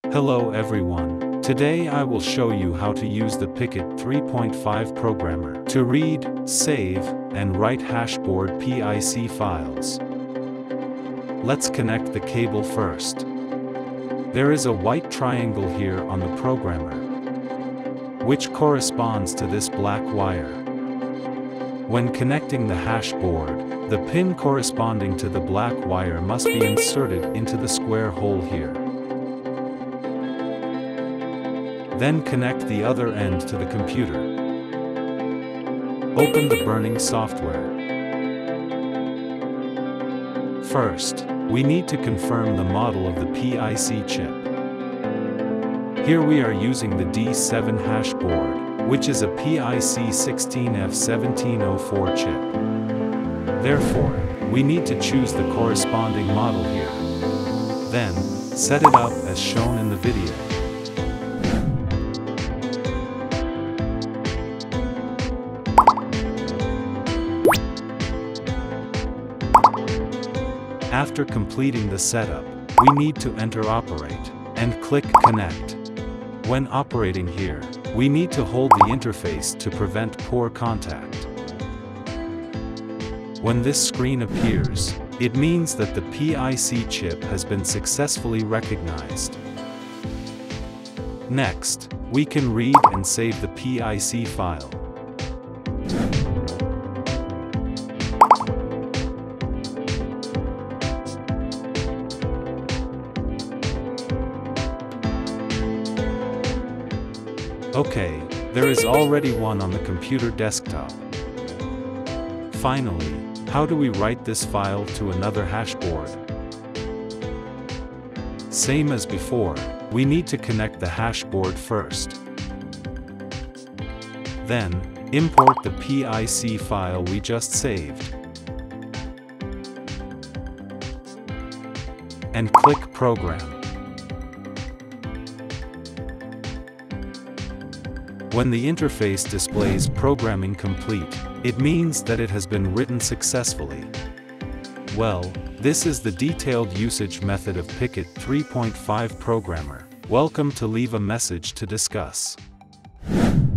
Hello everyone. Today I will show you how to use the PICKit 3.5 programmer to read, save, and write hashboard PIC files. Let's connect the cable first. There is a white triangle here on the programmer, which corresponds to this black wire. When connecting the hashboard, the pin corresponding to the black wire must be inserted into the square hole here. Then connect the other end to the computer. Open the burning software. First, we need to confirm the model of the PIC chip. Here we are using the D7 hashboard, which is a PIC 16F1704 chip. Therefore, we need to choose the corresponding model here. Then, set it up as shown in the video. After completing the setup, we need to enter Operate, and click Connect. When operating here, we need to hold the interface to prevent poor contact. When this screen appears, it means that the PIC chip has been successfully recognized. Next, we can read and save the PIC file. Okay, there is already one on the computer desktop. Finally, how do we write this file to another hashboard? Same as before, we need to connect the hashboard first. Then, import the PIC file we just saved. And click Program. When the interface displays Programming Complete, it means that it has been written successfully. Well, this is the detailed usage method of PICKit 3.5 programmer. Welcome to leave a message to discuss.